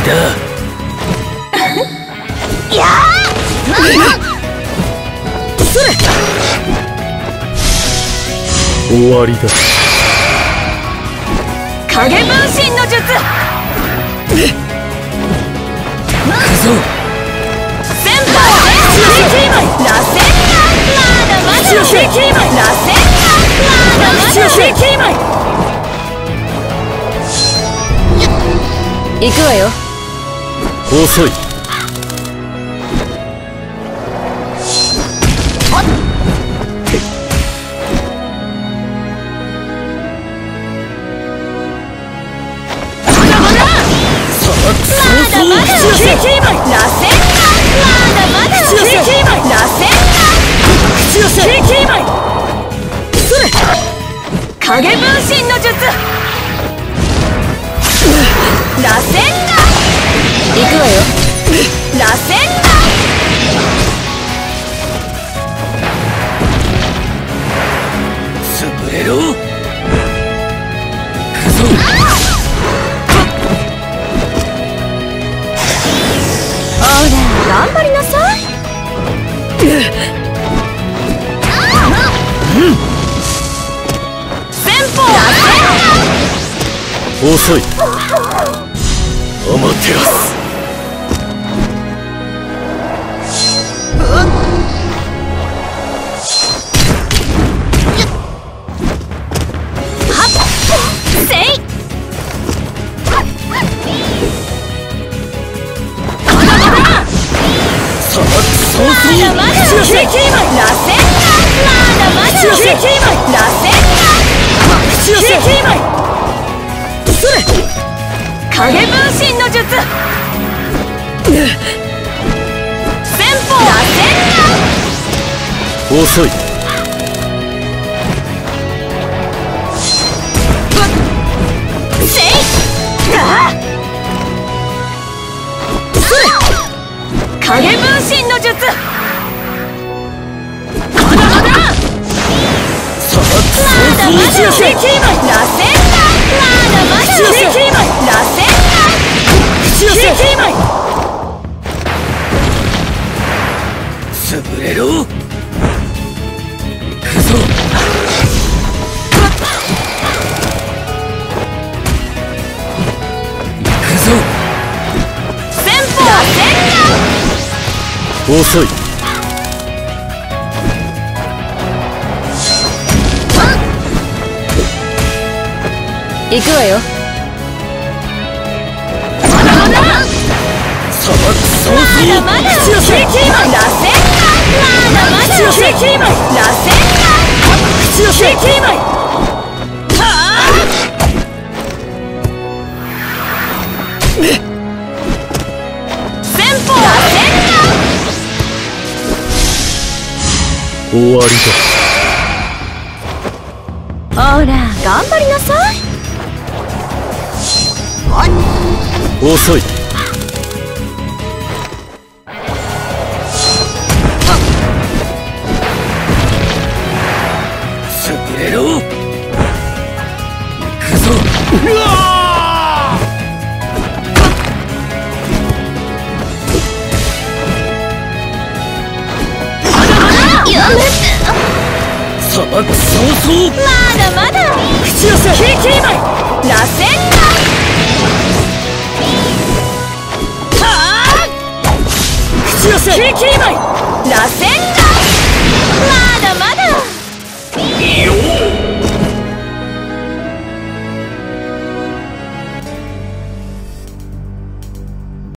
だ。 やそれ。終わりだ。 影分身の術。 行くぞ。 先輩螺旋がまだまだ螺旋がまだまだ行くわよ。 遅い。 影分身の術。螺旋が行くわよ。螺旋が潰れろ。行くぞ。 ほら頑張りなさい。 遅い。アマテラス。 影分身の術。先方螺旋が遅い。 影分身の術。まだまだ螺旋が潰れろ。行くぞ。行くぞ。 先方螺旋遅い。 行くわよ。まだまだ砂漠早々。 まだまだ螺旋が先方螺旋終わりだ。 ほら頑張りなさい。 遅い。潰れろ。行くぞ。うわ砂漠早々。 まだまだ口寄せ。 螺旋が口寄せ。 螺旋が